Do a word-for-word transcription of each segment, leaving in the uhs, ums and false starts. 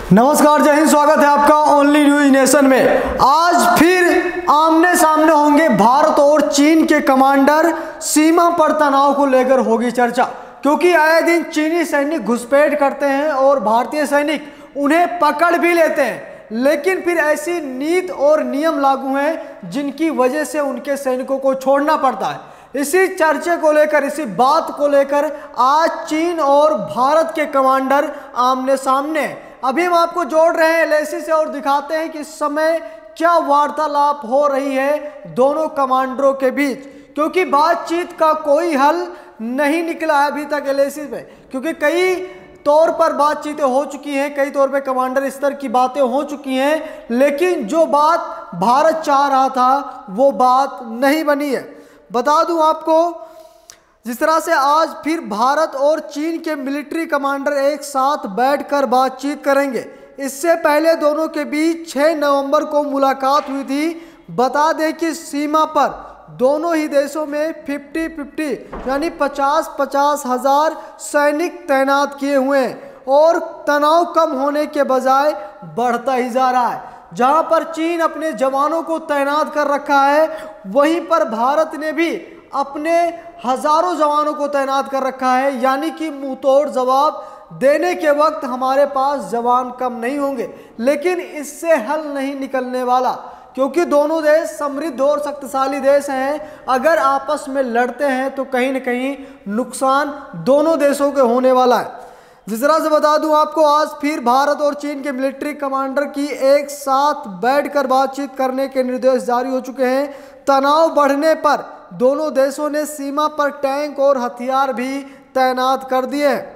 नमस्कार, जय हिंद। स्वागत है आपका ओनली न्यूज नेशन में। आज फिर आमने सामने होंगे भारत और चीन के कमांडर। सीमा पर तनाव को लेकर होगी चर्चा, क्योंकि आए दिन चीनी सैनिक घुसपैठ करते हैं और भारतीय सैनिक उन्हें पकड़ भी लेते हैं, लेकिन फिर ऐसी नीति और नियम लागू हैं जिनकी वजह से उनके सैनिकों को छोड़ना पड़ता है। इसी चर्चे को लेकर, इसी बात को लेकर आज चीन और भारत के कमांडर आमने सामने। अभी हम आपको जोड़ रहे हैं एल ए सी से और दिखाते हैं कि इस समय क्या वार्तालाप हो रही है दोनों कमांडरों के बीच, क्योंकि बातचीत का कोई हल नहीं निकला है अभी तक एल ए सी में। क्योंकि कई तौर पर बातचीतें हो चुकी हैं, कई तौर पे कमांडर स्तर की बातें हो चुकी हैं, लेकिन जो बात भारत चाह रहा था वो बात नहीं बनी है। बता दूं आपको, जिस तरह से आज फिर भारत और चीन के मिलिट्री कमांडर एक साथ बैठकर बातचीत करेंगे। इससे पहले दोनों के बीच छह नवंबर को मुलाकात हुई थी। बता दें कि सीमा पर दोनों ही देशों में फिफ्टी फिफ्टी यानी पचास पचास हजार सैनिक तैनात किए हुए हैं और तनाव कम होने के बजाय बढ़ता ही जा रहा है। जहां पर चीन अपने जवानों को तैनात कर रखा है, वहीं पर भारत ने भी अपने हजारों जवानों को तैनात कर रखा है। यानी कि मुंहतोड़ जवाब देने के वक्त हमारे पास जवान कम नहीं होंगे, लेकिन इससे हल नहीं निकलने वाला, क्योंकि दोनों देश समृद्ध और शक्तिशाली देश हैं। अगर आपस में लड़ते हैं तो कहीं न कहीं नुकसान दोनों देशों के होने वाला है। जिस तरह से बता दूं आपको, आज फिर भारत और चीन के मिलिट्री कमांडर की एक साथ बैठकर बातचीत करने के निर्देश जारी हो चुके हैं। तनाव बढ़ने पर दोनों देशों ने सीमा पर टैंक और हथियार भी तैनात कर दिए हैं।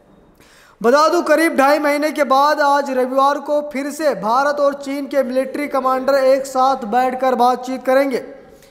बता दूं, करीब ढाई महीने के बाद आज रविवार को फिर से भारत और चीन के मिलिट्री कमांडर एक साथ बैठकर बातचीत करेंगे।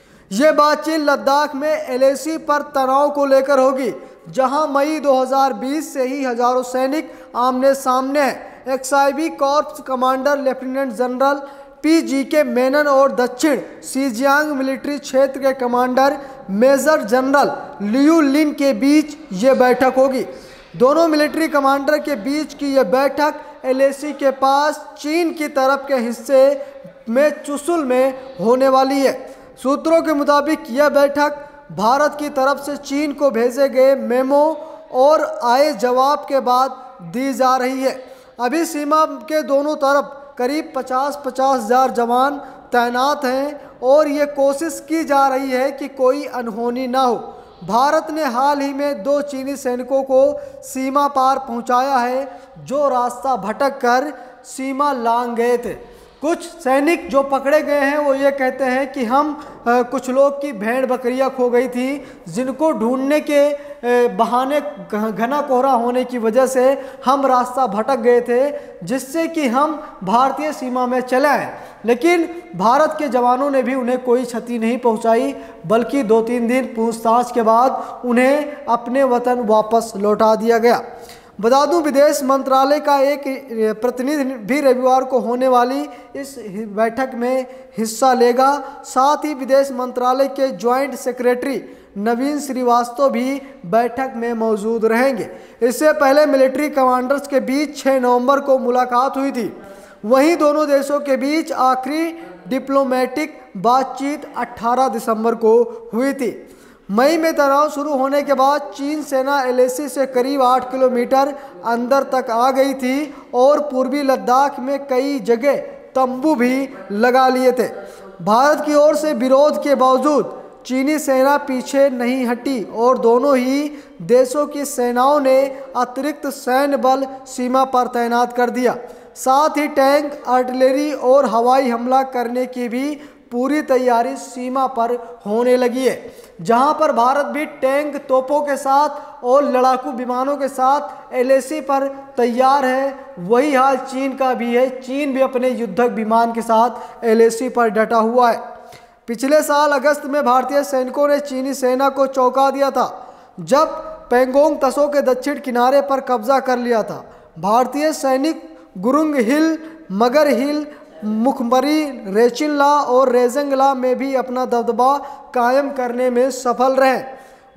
ये बातचीत लद्दाख में एल ए सी पर तनाव को लेकर होगी, जहां मई दो हज़ार बीस से ही हजारों सैनिक आमने सामने हैं। X I B corps commander lieutenant general P G K Menon और दक्षिण सीजियांग मिलिट्री क्षेत्र के commander major general Liu Lin के बीच ये बैठक होगी। दोनों मिलिट्री कमांडर के बीच की यह बैठक एल ए सी के पास चीन की तरफ के हिस्से में चुशुल में होने वाली है। सूत्रों के मुताबिक यह बैठक भारत की तरफ से चीन को भेजे गए मेमो और आए जवाब के बाद दी जा रही है। अभी सीमा के दोनों तरफ करीब पचास पचास हजार जवान तैनात हैं और ये कोशिश की जा रही है कि कोई अनहोनी ना हो। भारत ने हाल ही में दो चीनी सैनिकों को सीमा पार पहुंचाया है, जो रास्ता भटक कर सीमा लांघ गए थे। कुछ सैनिक जो पकड़े गए हैं वो ये कहते हैं कि हम आ, कुछ लोग की भेड़ बकरियां खो गई थी, जिनको ढूंढने के ए, बहाने घना कोहरा होने की वजह से हम रास्ता भटक गए थे, जिससे कि हम भारतीय सीमा में चले आए। लेकिन भारत के जवानों ने भी उन्हें कोई क्षति नहीं पहुंचाई, बल्कि दो तीन दिन पूछताछ के बाद उन्हें अपने वतन वापस लौटा दिया गया। बता दूं, विदेश मंत्रालय का एक प्रतिनिधि भी रविवार को होने वाली इस बैठक में हिस्सा लेगा। साथ ही विदेश मंत्रालय के ज्वाइंट सेक्रेटरी नवीन श्रीवास्तव भी बैठक में मौजूद रहेंगे। इससे पहले मिलिट्री कमांडर्स के बीच छह नवंबर को मुलाकात हुई थी। वहीं दोनों देशों के बीच आखिरी डिप्लोमेटिक बातचीत अठारह दिसंबर को हुई थी। मई में तनाव शुरू होने के बाद चीन सेना एल ए सी से करीब आठ किलोमीटर अंदर तक आ गई थी और पूर्वी लद्दाख में कई जगह तंबू भी लगा लिए थे। भारत की ओर से विरोध के बावजूद चीनी सेना पीछे नहीं हटी और दोनों ही देशों की सेनाओं ने अतिरिक्त सैन्य बल सीमा पर तैनात कर दिया। साथ ही टैंक, आर्टिलरी और हवाई हमला करने की भी पूरी तैयारी सीमा पर होने लगी है, जहां पर भारत भी टैंक, तोपों के साथ और लड़ाकू विमानों के साथ एल ए सी पर तैयार है। वही हाल चीन का भी है। चीन भी अपने युद्धक विमान के साथ एल ए सी पर डटा हुआ है। पिछले साल अगस्त में भारतीय सैनिकों ने चीनी सेना को चौंका दिया था, जब पेंगोंग त्सो के दक्षिण किनारे पर कब्जा कर लिया था। भारतीय सैनिक गुरुंग हिल, मगर हिल, मुखमरी, रेचिनला और रेजेंगला में भी अपना दबदबा कायम करने में सफल रहे।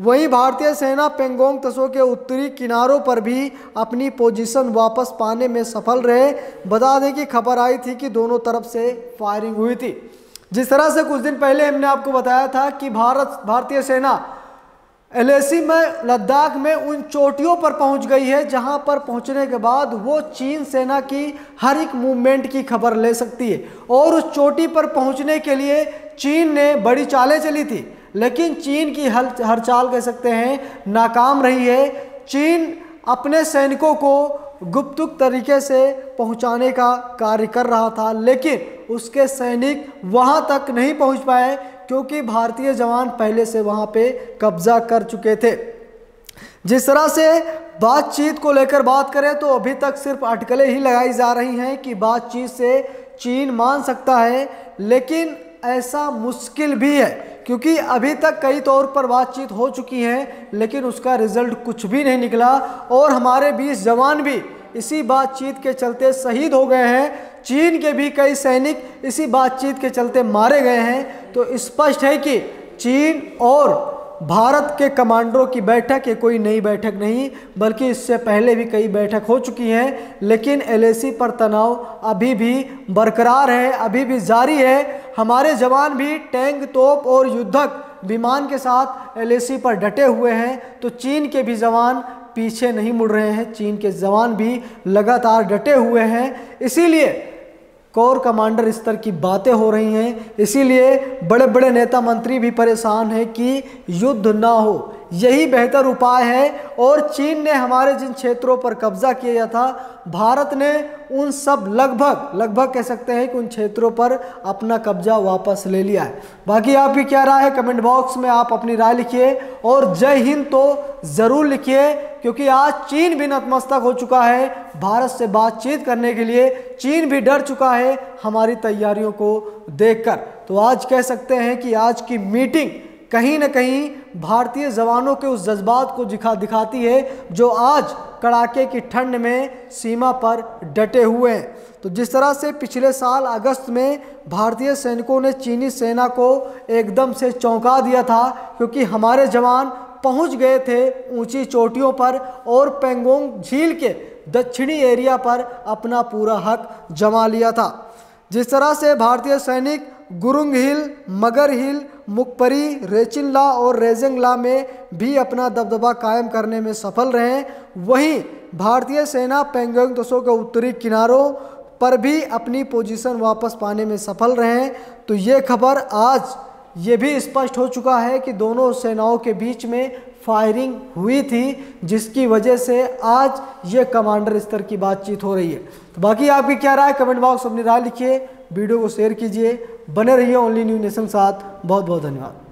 वहीं भारतीय सेना पेंगोंग त्सो के उत्तरी किनारों पर भी अपनी पोजीशन वापस पाने में सफल रहे। बता दें कि खबर आई थी कि दोनों तरफ से फायरिंग हुई थी। जिस तरह से कुछ दिन पहले हमने आपको बताया था कि भारत भारतीय सेना एल ए सी में लद्दाख में उन चोटियों पर पहुंच गई है जहां पर पहुंचने के बाद वो चीन सेना की हर एक मूवमेंट की खबर ले सकती है। और उस चोटी पर पहुंचने के लिए चीन ने बड़ी चालें चली थी, लेकिन चीन की हर हर चाल कह सकते हैं नाकाम रही है। चीन अपने सैनिकों को गुप्तुक तरीके से पहुंचाने का कार्य कर रहा था, लेकिन उसके सैनिक वहां तक नहीं पहुंच पाए क्योंकि भारतीय जवान पहले से वहां पे कब्जा कर चुके थे। जिस तरह से बातचीत को लेकर बात करें तो अभी तक सिर्फ अटकलें ही लगाई जा रही हैं कि बातचीत से चीन मान सकता है, लेकिन ऐसा मुश्किल भी है क्योंकि अभी तक कई तौर पर बातचीत हो चुकी है लेकिन उसका रिजल्ट कुछ भी नहीं निकला और हमारे बीस जवान भी इसी बातचीत के चलते शहीद हो गए हैं। चीन के भी कई सैनिक इसी बातचीत के चलते मारे गए हैं। तो स्पष्ट है कि चीन और भारत के कमांडरों की बैठक ये कोई नई बैठक नहीं, बल्कि इससे पहले भी कई बैठक हो चुकी हैं, लेकिन एल ए सी पर तनाव अभी भी बरकरार है, अभी भी जारी है। हमारे जवान भी टैंक, तोप और युद्धक विमान के साथ एल ए सी पर डटे हुए हैं, तो चीन के भी जवान पीछे नहीं मुड़ रहे हैं। चीन के जवान भी लगातार डटे हुए हैं। इसीलिए कोर कमांडर स्तर की बातें हो रही हैं, इसीलिए बड़े बड़े नेता मंत्री भी परेशान हैं कि युद्ध ना हो, यही बेहतर उपाय है। और चीन ने हमारे जिन क्षेत्रों पर कब्जा किया था, भारत ने उन सब लगभग लगभग कह सकते हैं कि उन क्षेत्रों पर अपना कब्जा वापस ले लिया है। बाकी आपकी क्या राय है कमेंट बॉक्स में आप अपनी राय लिखिए और जय हिंद तो ज़रूर लिखिए, क्योंकि आज चीन भी नतमस्तक हो चुका है भारत से बातचीत करने के लिए। चीन भी डर चुका है हमारी तैयारियों को देखकर। तो आज कह सकते हैं कि आज की मीटिंग कहीं न कहीं भारतीय जवानों के उस जज्बात को दिखा दिखाती है जो आज कड़ाके की ठंड में सीमा पर डटे हुए हैं। तो जिस तरह से पिछले साल अगस्त में भारतीय सैनिकों ने चीनी सेना को एकदम से चौंका दिया था, क्योंकि हमारे जवान पहुंच गए थे ऊंची चोटियों पर और पेंगोंग झील के दक्षिणी एरिया पर अपना पूरा हक जमा लिया था। जिस तरह से भारतीय सैनिक गुरुंग हिल, मगर हिल, मुकपरी, रेचिनला और रेजेंगला में भी अपना दबदबा कायम करने में सफल रहे, वहीं भारतीय सेना पेंगोंग त्सो के उत्तरी किनारों पर भी अपनी पोजीशन वापस पाने में सफल रहे। तो ये खबर आज ये भी स्पष्ट हो चुका है कि दोनों सेनाओं के बीच में फायरिंग हुई थी, जिसकी वजह से आज ये कमांडर स्तर की बातचीत हो रही है। तो बाकी आपकी क्या राय कमेंट बॉक्स अपनी राय लिखिए, वीडियो को शेयर कीजिए, बने रहिए ओनली न्यू नेशन के साथ। बहुत बहुत धन्यवाद।